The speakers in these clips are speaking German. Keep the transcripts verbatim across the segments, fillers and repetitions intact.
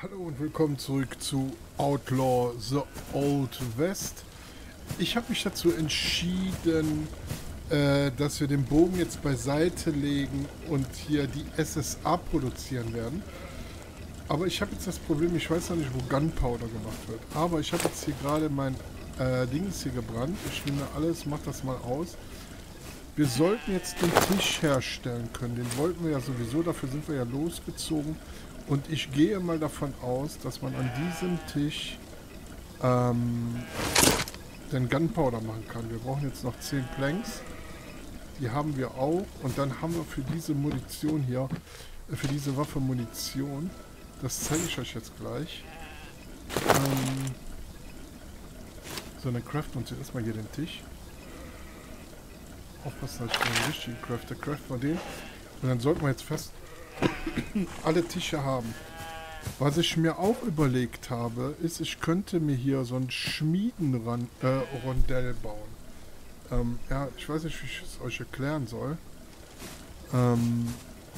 Hallo und willkommen zurück zu Outlaw The Old West. Ich habe mich dazu entschieden, äh, dass wir den Bogen jetzt beiseite legen und hier die S S A produzieren werden. Aber ich habe jetzt das Problem, ich weiß noch nicht, wo Gunpowder gemacht wird. Aber ich habe jetzt hier gerade mein äh, Dings hier gebrannt. Ich nehme alles, mach das mal aus. Wir sollten jetzt den Tisch herstellen können. Den wollten wir ja sowieso, dafür sind wir ja losgezogen. Und ich gehe mal davon aus, dass man an diesem Tisch ähm, den Gunpowder machen kann. Wir brauchen jetzt noch zehn Planks. Die haben wir auch. Und dann haben wir für diese Munition hier, äh, für diese Waffe Munition. Das zeige ich euch jetzt gleich. Ähm, so, dann craften uns erstmal hier den Tisch. Aufpassen, dass ich den richtigen crafte. Craften wir den. Und dann sollten wir jetzt fest alle Tische haben. Was ich mir auch überlegt habe, ist, ich könnte mir hier so ein Schmiedenrondell äh, bauen. Ähm, ja, ich weiß nicht, wie ich es euch erklären soll. Ähm,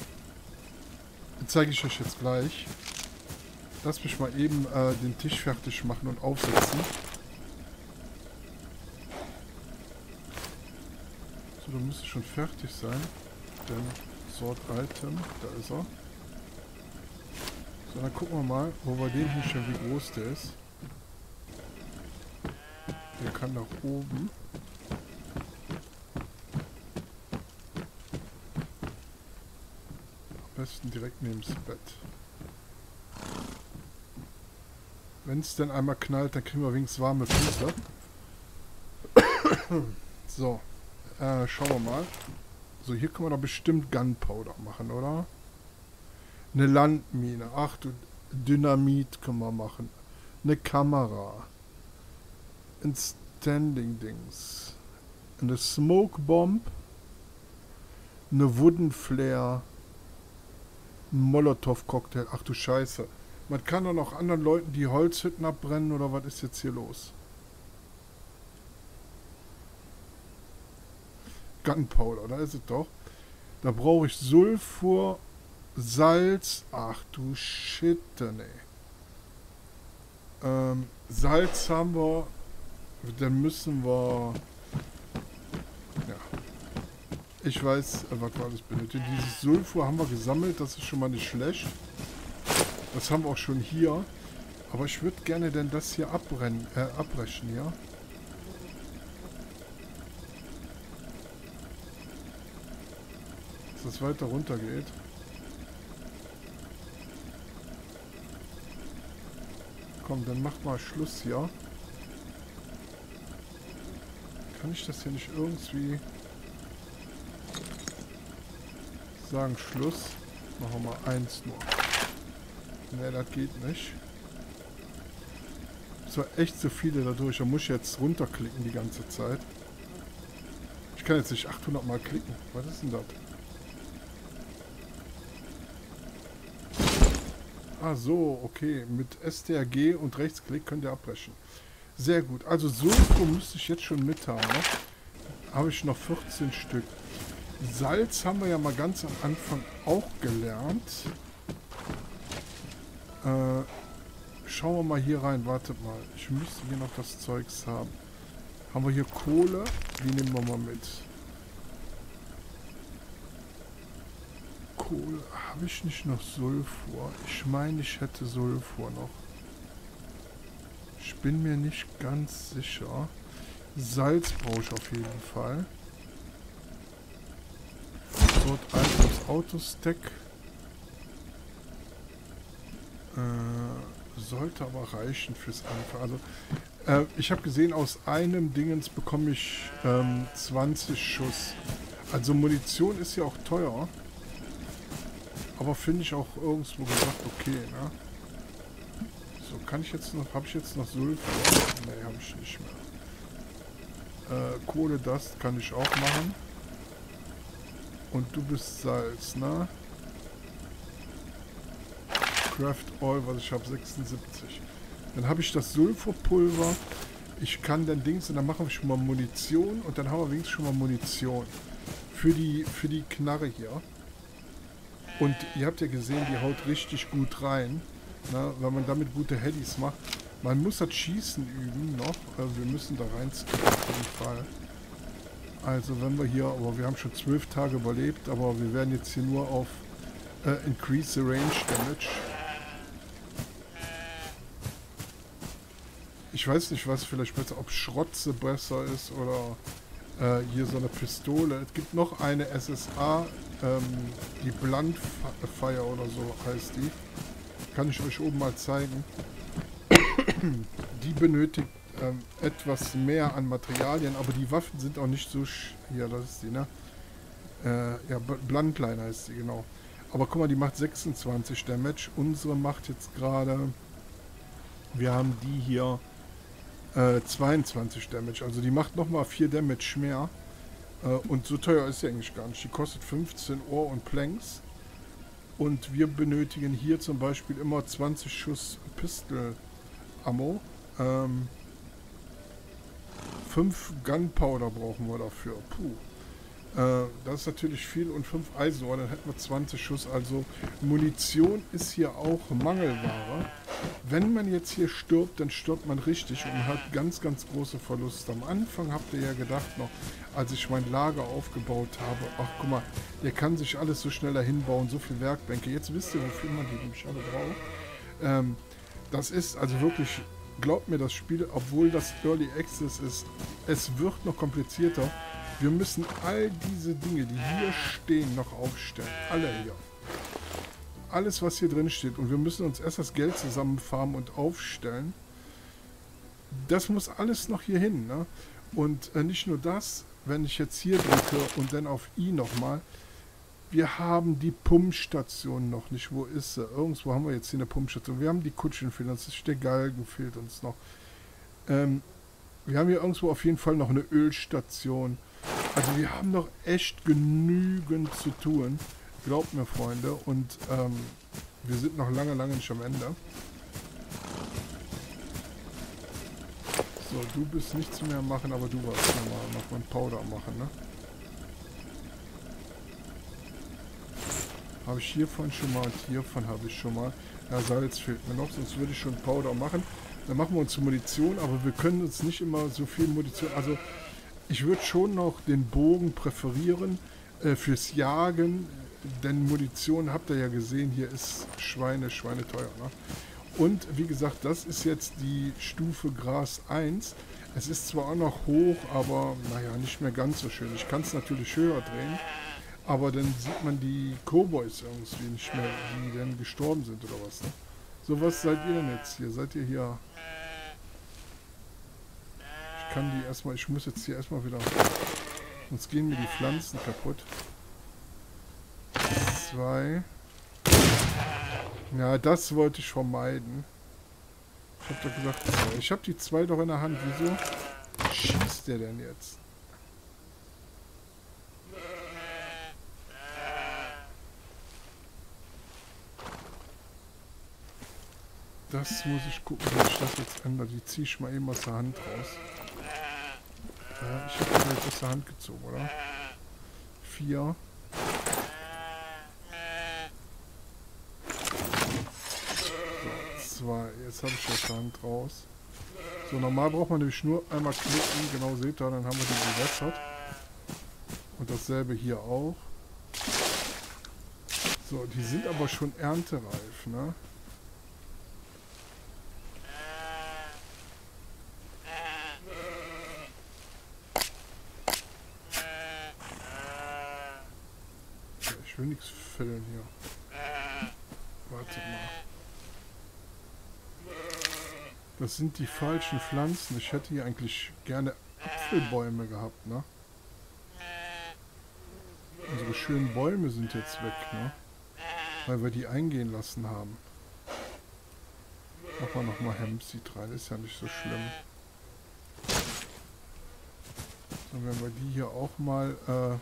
zeige ich euch jetzt gleich. Lasst mich mal eben äh, den Tisch fertig machen und aufsetzen. So, da müsste schon fertig sein. Denn Sort Item, da ist er. So, dann gucken wir mal, wo wir den hier schon, wie groß der ist. Der kann nach oben. Am besten direkt neben das Bett. Wenn es denn einmal knallt, dann kriegen wir wenigstens warme Füße. So, äh, schauen wir mal. So, hier können wir doch bestimmt Gunpowder machen, oder? Eine Landmine. Ach du, Dynamit können wir machen. Eine Kamera. Ein Standing-Dings. Eine Smoke Bomb. Eine Wooden Flare. Ein Molotow-Cocktail. Ach du Scheiße. Man kann doch noch anderen Leuten die Holzhütten abbrennen, oder was ist jetzt hier los? Gunpowder, da ist es doch. Da brauche ich Sulfur, Salz. Ach du Shit, ne. Ähm, Salz haben wir. Dann müssen wir. Ja. Ich weiß, was wir alles benötigen. Dieses Sulfur haben wir gesammelt, das ist schon mal nicht schlecht. Das haben wir auch schon hier. Aber ich würde gerne denn das hier abbrennen, äh, abbrechen, ja. Dass es weiter runter geht. Komm, dann mach mal Schluss hier. Kann ich das hier nicht irgendwie sagen, Schluss? Machen wir mal eins nur. Ne, das geht nicht. So, echt so viele dadurch. Da muss ich jetzt runterklicken die ganze Zeit. Ich kann jetzt nicht achthundert Mal klicken. Was ist denn das? Ah so, okay. Mit S T R G und Rechtsklick könnt ihr abbrechen. Sehr gut. Also Sulfur müsste ich jetzt schon mit haben. Ne? Habe ich noch vierzehn Stück. Salz haben wir ja mal ganz am Anfang auch gelernt. Äh, schauen wir mal hier rein. Wartet mal. Ich müsste hier noch das Zeugs haben. Haben wir hier Kohle? Die nehmen wir mal mit. Kohle. Habe ich nicht noch Sulfur? Ich meine, ich hätte Sulfur noch. Ich bin mir nicht ganz sicher. Salz brauche ich auf jeden Fall. Dort Items Autostack. Äh, sollte aber reichen fürs Anfang. Also, äh, ich habe gesehen, aus einem Dingens bekomme ich ähm, zwanzig Schuss. Also Munition ist ja auch teuer. Aber finde ich auch irgendwo gesagt okay, ne? So, kann ich jetzt noch, habe ich jetzt noch Sulfur? Ne, habe ich nicht mehr. Äh, Kohle, das kann ich auch machen. Und du bist Salz, ne? Craft Oil, was ich habe, sechsundsiebzig. Dann habe ich das Sulfurpulver. Ich kann dann Dings, und dann machen wir schon mal Munition. Und dann haben wir wenigstens schon mal Munition. Für die, für die Knarre hier. Und ihr habt ja gesehen, die haut richtig gut rein. Na, weil man damit gute Headies macht. Man muss das Schießen üben noch. Äh, wir müssen da rein skippen auf jeden Fall. Also wenn wir hier, aber wir haben schon zwölf Tage überlebt, aber wir werden jetzt hier nur auf äh, Increase the Range Damage. Ich weiß nicht, was vielleicht besser, ob Schrotze besser ist oder äh, hier so eine Pistole. Es gibt noch eine S S A, ähm, die Bluntfire oder so heißt die. Kann ich euch oben mal zeigen. Die benötigt ähm, etwas mehr an Materialien, aber die Waffen sind auch nicht so... Sch hier, das ist die, ne? Äh, ja, Bluntline heißt sie, genau. Aber guck mal, die macht sechsundzwanzig Damage. Unsere macht jetzt gerade... Wir haben die hier äh, zweiundzwanzig Damage. Also die macht nochmal vier Damage mehr. Äh, und so teuer ist sie eigentlich gar nicht. Die kostet fünfzehn Ohr und Planks. Und wir benötigen hier zum Beispiel immer zwanzig Schuss Pistol Ammo. Ähm, fünf Gunpowder brauchen wir dafür. Puh. Äh, das ist natürlich viel und fünf Eisenohr, dann hätten wir zwanzig Schuss. Also Munition ist hier auch Mangelware. Wenn man jetzt hier stirbt, dann stirbt man richtig und hat ganz, ganz große Verluste. Am Anfang habt ihr ja gedacht noch, als ich mein Lager aufgebaut habe, ach guck mal, der kann sich alles so schneller hinbauen, so viele Werkbänke. Jetzt wisst ihr, wofür man die nämlich alle braucht. Ähm, das ist also wirklich, glaubt mir, das Spiel, obwohl das Early Access ist, es wird noch komplizierter. Wir müssen all diese Dinge, die hier stehen, noch aufstellen. Alle hier. Alles, was hier drin steht. Und wir müssen uns erst das Geld zusammenfarmen und aufstellen. Das muss alles noch hier hin. Ne? Und äh, nicht nur das, wenn ich jetzt hier drücke und dann auf I nochmal. Wir haben die Pumpstation noch nicht. Wo ist sie? Irgendwo haben wir jetzt hier eine Pumpstation. Wir haben die Kutschen fehlen uns. Der Galgen fehlt uns noch. Ähm, wir haben hier irgendwo auf jeden Fall noch eine Ölstation. Also wir haben noch echt genügend zu tun. Glaubt mir, Freunde. Und ähm, wir sind noch lange, lange nicht am Ende. So, du bist nichts mehr machen, aber du warst nochmal noch mal ein Powder machen, ne? Habe ich hiervon schon mal und hiervon habe ich schon mal. Ja, Salz fehlt mir noch, sonst würde ich schon Powder machen. Dann machen wir uns Munition, aber wir können uns nicht immer so viel Munition... Also, ich würde schon noch den Bogen präferieren äh, fürs Jagen, denn Munition, habt ihr ja gesehen, hier ist Schweine, Schweine teuer. Ne? Und wie gesagt, das ist jetzt die Stufe Gras eins. Es ist zwar auch noch hoch, aber naja, nicht mehr ganz so schön. Ich kann es natürlich höher drehen, aber dann sieht man die Cowboys irgendwie nicht mehr, die dann gestorben sind oder was. Ne? So, was seid ihr denn jetzt hier? Seid ihr hier... Ich kann die erstmal, ich muss jetzt hier erstmal wieder, sonst gehen mir die Pflanzen kaputt. Zwei. Ja, das wollte ich vermeiden. Ich habe doch gesagt, zwei. Ich habe die zwei doch in der Hand. Wieso schießt der denn jetzt? Das muss ich gucken, wie ich das jetzt ändere. Die ziehe ich mal eben aus der Hand raus. Ja, ich habe die jetzt aus der Hand gezogen, oder? Vier. So, zwei. Jetzt habe ich aus der Hand raus. So, normal braucht man nämlich nur einmal klicken. Genau, seht ihr, dann haben wir die gewässert. Und dasselbe hier auch. So, die sind aber schon erntereif, ne? Ich will nichts fällen hier. Warte mal. Das sind die falschen Pflanzen. Ich hätte hier eigentlich gerne Apfelbäume gehabt, ne? Unsere schönen Bäume sind jetzt weg, ne? Weil wir die eingehen lassen haben. Machen wir nochmal Hempseed rein, ist ja nicht so schlimm. So, wenn wir die hier auch mal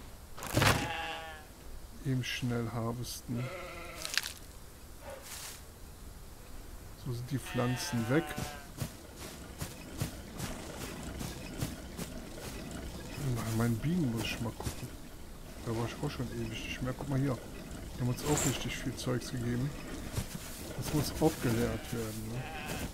äh, eben schnell harvesten. So sind die Pflanzen weg. Nach meinen Bienen muss ich mal gucken. Da war ich auch schon ewig nicht mehr. Guck mal hier. Die haben uns auch richtig viel Zeugs gegeben. Das muss aufgeleert werden. Ne?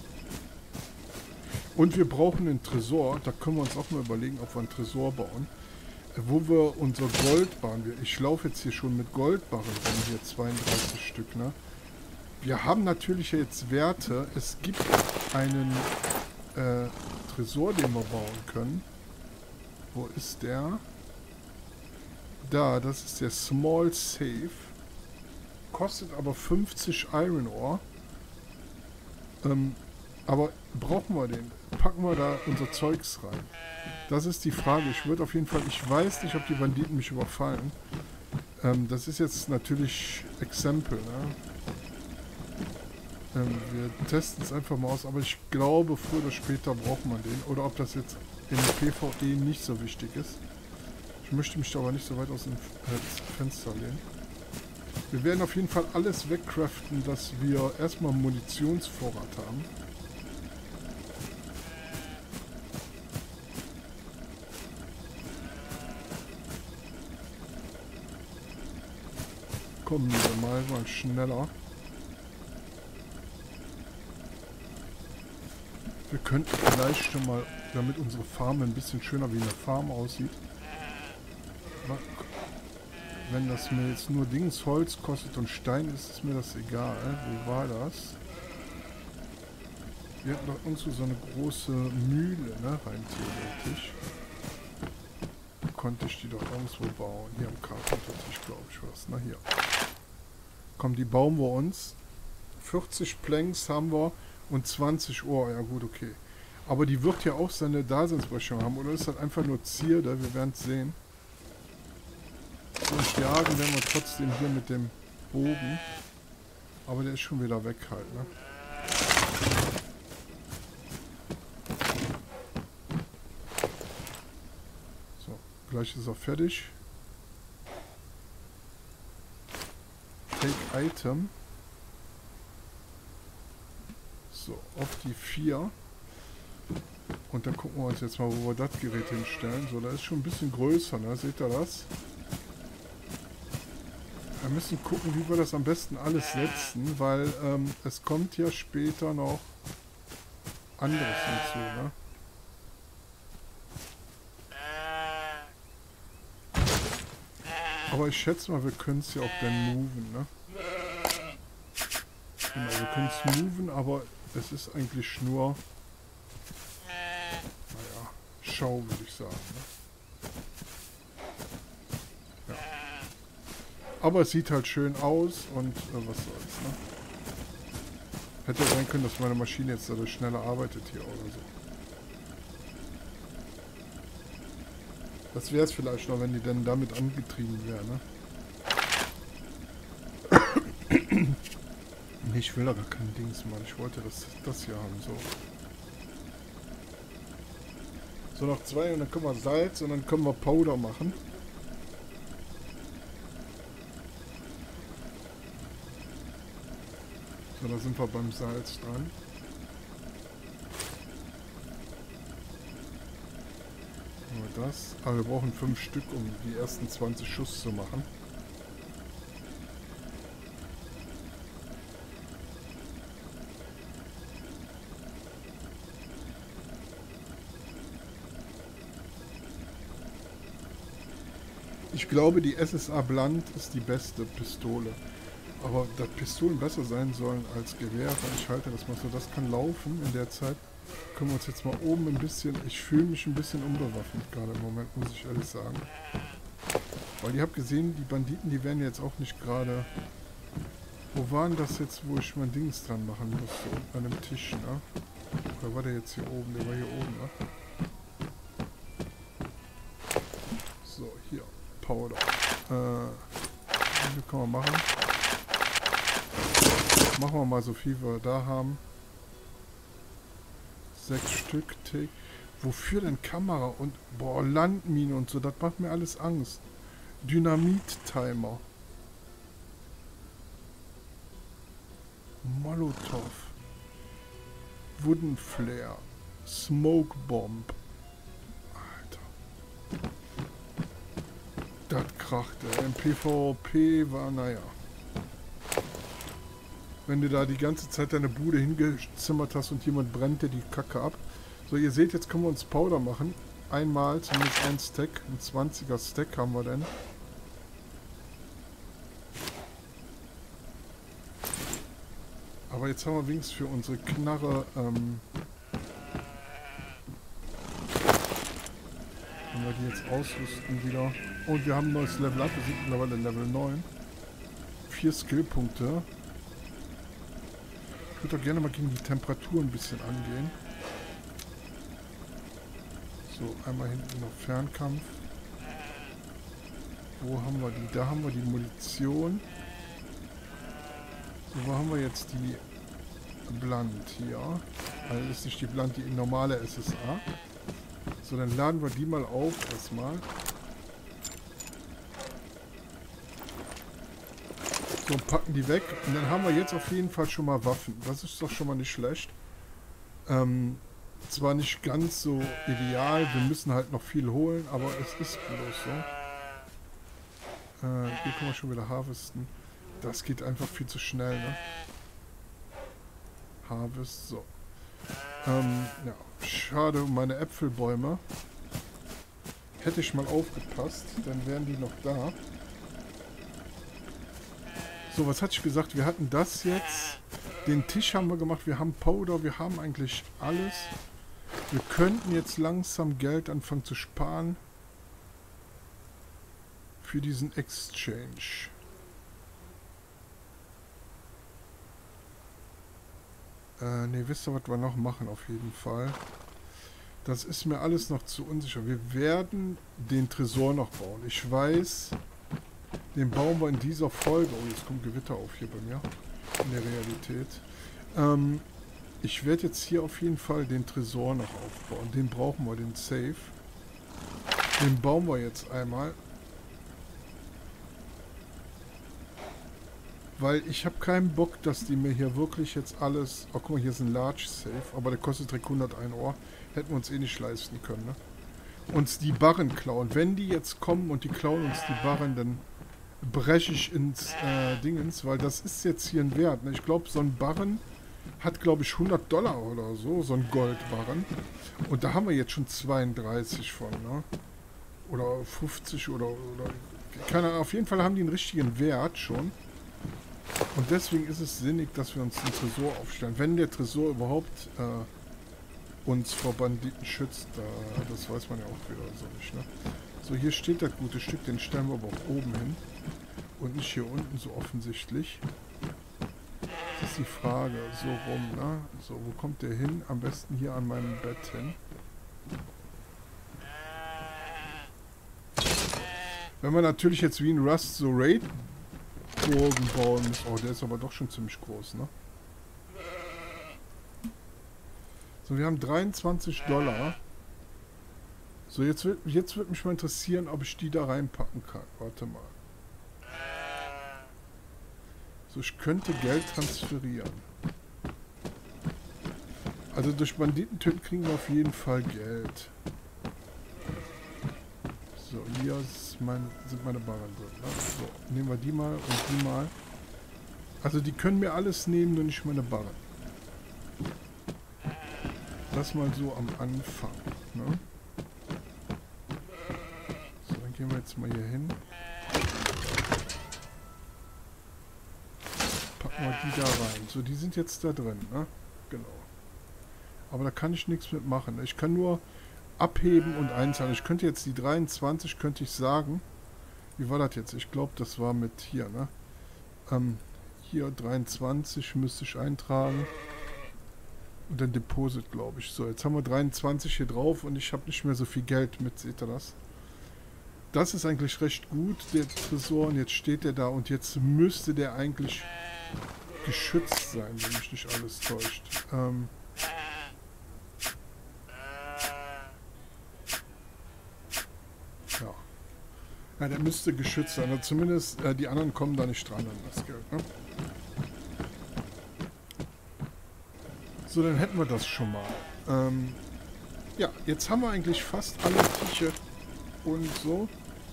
Und wir brauchen einen Tresor. Da können wir uns auch mal überlegen, ob wir einen Tresor bauen. Wo wir unser Gold bauen. Ich laufe jetzt hier schon mit Goldbarren rum. Hier zweiunddreißig Stück. Ne? Wir haben natürlich jetzt Werte. Es gibt einen äh, Tresor, den wir bauen können. Wo ist der? Da, das ist der Small Safe. Kostet aber fünfzig Iron Ore. Ähm, aber brauchen wir den? Packen wir da unser Zeugs rein? Das ist die Frage. Ich würde auf jeden Fall... Ich weiß nicht, ob die Banditen mich überfallen. Ähm, das ist jetzt natürlich Exempel, ne? Ähm, wir testen es einfach mal aus. Aber ich glaube, früher oder später braucht man den. Oder ob das jetzt in PvE nicht so wichtig ist. Ich möchte mich da aber nicht so weit aus dem Fenster lehnen. Wir werden auf jeden Fall alles wegcraften, dass wir erstmal Munitionsvorrat haben. Kommen wir mal, mal schneller. Wir könnten vielleicht schon mal, damit unsere Farm ein bisschen schöner wie eine Farm aussieht. Wenn das mir jetzt nur Dings Holz kostet und Stein, ist ist mir das egal. Wo war das? Wir hatten doch irgendwo so eine große Mühle, ne? Rein theoretisch. Konnte ich die doch irgendwo bauen. Hier am Kartentisch, glaube ich, was. Na hier. Komm, die bauen wir uns. vierzig Planks haben wir und zwanzig Ohr. Ja gut, okay. Aber die wird ja auch seine Daseinsberechtigung haben. Oder ist das einfach nur Zierde? Wir werden es sehen. Und jagen werden wir trotzdem hier mit dem Bogen. Aber der ist schon wieder weg halt, ne? So, gleich ist er fertig. Take Item. So, auf die vier. Und dann gucken wir uns jetzt mal, wo wir das Gerät hinstellen. So, das ist schon ein bisschen größer, ne? Seht ihr das? Wir müssen gucken, wie wir das am besten alles setzen, weil ähm, es kommt ja später noch anderes hinzu, ne? Aber ich schätze mal, wir können es ja auch dann moven, ne? Genau, wir können es moven, aber es ist eigentlich nur, naja, Schau, würde ich sagen, ne? Aber es sieht halt schön aus und äh, was soll's, ne? Hätte sein können, dass meine Maschine jetzt dadurch schneller arbeitet hier oder so. Das wäre es vielleicht noch, wenn die denn damit angetrieben wäre, ne? Nee, ich will da gar kein Dings, Mann. Ich wollte das, das hier haben, so. So, noch zwei und dann können wir Salz und dann können wir Powder machen. So, da sind wir beim Salz dran. Nur das. Aber wir brauchen fünf Stück, um die ersten zwanzig Schuss zu machen. Ich glaube, die S S A Blunt ist die beste Pistole. Aber dass Pistolen besser sein sollen als Gewehre, ich halte das mal so, das kann laufen. In der Zeit können wir uns jetzt mal oben ein bisschen, ich fühle mich ein bisschen unbewaffnet gerade im Moment, muss ich ehrlich sagen. Weil ihr habt gesehen, die Banditen, die werden jetzt auch nicht gerade... Wo waren das jetzt, wo ich mein Dings dran machen musste? Unten an einem Tisch, ne? Oder war der jetzt hier oben? Der war hier oben, ne? So, hier. Powder. Äh, wie viel kann man machen? Machen wir mal so viel wir da haben. Sechs Stück. Take. Wofür denn Kamera und... Boah, Landmine und so. Das macht mir alles Angst. Dynamit-Timer. Molotov. Wooden Flare. Smoke Bomb. Alter. Das krachte. Im PvP war, naja. wenn du da die ganze Zeit deine Bude hingezimmert hast und jemand brennt dir die Kacke ab. So, ihr seht, jetzt können wir uns Powder machen. Einmal, zumindest ein Stack, ein zwanziger Stack haben wir denn. Aber jetzt haben wir wenigstens für unsere Knarre, ähm, wenn wir die jetzt ausrüsten wieder. Und wir haben ein neues Level up, wir sind mittlerweile Level neun. Vier Skillpunkte. Ich würde auch gerne mal gegen die Temperatur ein bisschen angehen. So, einmal hinten noch Fernkampf. Wo haben wir die? Da haben wir die Munition. So, wo haben wir jetzt die Blunt hier? Also das ist nicht die Blunt, die normale S S A. So, dann laden wir die mal auf erstmal. So, packen die weg. Und dann haben wir jetzt auf jeden Fall schon mal Waffen. Das ist doch schon mal nicht schlecht. Ähm, zwar nicht ganz so ideal. Wir müssen halt noch viel holen, aber es ist bloß so. Äh, hier können wir schon wieder harvesten. Das geht einfach viel zu schnell, ne? Harvest, so. Ähm, ja, schade um meine Äpfelbäume. Hätte ich mal aufgepasst, dann wären die noch da. So, was hatte ich gesagt? Wir hatten das jetzt. Den Tisch haben wir gemacht. Wir haben Powder. Wir haben eigentlich alles. Wir könnten jetzt langsam Geld anfangen zu sparen. Für diesen Exchange. Äh, ne, wisst ihr, was wir noch machen auf jeden Fall? Das ist mir alles noch zu unsicher. Wir werden den Tresor noch bauen. Ich weiß... Den bauen wir in dieser Folge. Oh, jetzt kommt Gewitter auf hier bei mir. In der Realität. Ähm, ich werde jetzt hier auf jeden Fall den Tresor noch aufbauen. Den brauchen wir, den Safe. Den bauen wir jetzt einmal. Weil ich habe keinen Bock, dass die mir hier wirklich jetzt alles... Oh, guck mal, hier ist ein Large Safe. Aber der kostet direkt hundertein Ohr. Hätten wir uns eh nicht leisten können, ne? Uns die Barren klauen. Wenn die jetzt kommen und die klauen uns die Barren, dann breche ich ins äh, Dingens, weil das ist jetzt hier ein Wert. Ne? Ich glaube, so ein Barren hat, glaube ich, hundert Dollar oder so, so ein Goldbarren. Und da haben wir jetzt schon zweiunddreißig von, ne? Oder fünfzig oder, oder keine Ahnung. Auf jeden Fall haben die einen richtigen Wert schon. Und deswegen ist es sinnig, dass wir uns den Tresor aufstellen. Wenn der Tresor überhaupt äh, uns vor Banditen schützt, äh, das weiß man ja auch wieder so nicht, ne? So, hier steht das gute Stück, den stellen wir aber auch oben hin. Und nicht hier unten so offensichtlich. Das ist die Frage. So rum, ne? So, wo kommt der hin? Am besten hier an meinem Bett hin. Wenn man natürlich jetzt wie in Rust so Raid-Burgen bauen muss. Oh, der ist aber doch schon ziemlich groß, ne? So, wir haben dreiundzwanzig Dollar. So, jetzt wird, jetzt wird mich mal interessieren, ob ich die da reinpacken kann. Warte mal. So, ich könnte Geld transferieren. Also durch Banditentöten kriegen wir auf jeden Fall Geld. So, hier ist mein, sind meine Barren drin. Ne? So, nehmen wir die mal und die mal. Also die können mir alles nehmen, nur nicht meine Barren. Das mal so am Anfang. Ne? So, dann gehen wir jetzt mal hier hin. Packen wir die da rein. So, die sind jetzt da drin, ne? Genau. Aber da kann ich nichts mitmachen. Ich kann nur abheben und einzahlen. Ich könnte jetzt die dreiundzwanzig, könnte ich sagen. Wie war das jetzt? Ich glaube, das war mit hier, ne? Ähm, hier dreiundzwanzig müsste ich eintragen. Und dann Deposit, glaube ich. So, jetzt haben wir dreiundzwanzig hier drauf und ich habe nicht mehr so viel Geld mit. Seht ihr das? Das ist eigentlich recht gut, der Tresor. Und jetzt steht der da und jetzt müsste der eigentlich geschützt sein, wenn mich nicht alles täuscht. Ähm... Ja. Ja, der müsste geschützt sein. Also zumindest äh, die anderen kommen da nicht dran an das Geld, ne? So, dann hätten wir das schon mal. Ähm, ja, jetzt haben wir eigentlich fast alle Tische und so.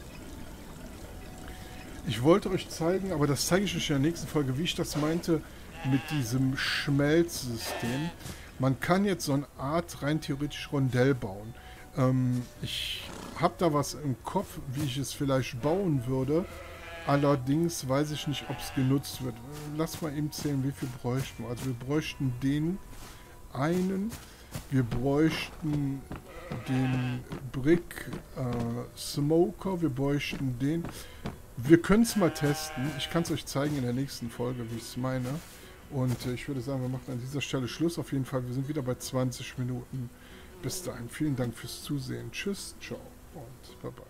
Ich wollte euch zeigen, aber das zeige ich euch in der nächsten Folge, wie ich das meinte, mit diesem Schmelzsystem. Man kann jetzt so eine Art rein theoretisch Rondell bauen. Ähm, ich habe da was im Kopf, wie ich es vielleicht bauen würde. Allerdings weiß ich nicht, ob es genutzt wird. Lass mal eben zählen, wie viel bräuchten wir. Also wir bräuchten den einen. Wir bräuchten den Brick äh, Smoker. Wir bräuchten den. Wir können es mal testen. Ich kann es euch zeigen in der nächsten Folge, wie ich es meine. Und äh, ich würde sagen, wir machen an dieser Stelle Schluss. Auf jeden Fall, wir sind wieder bei zwanzig Minuten. Bis dahin, vielen Dank fürs Zusehen. Tschüss, ciao und bye bye.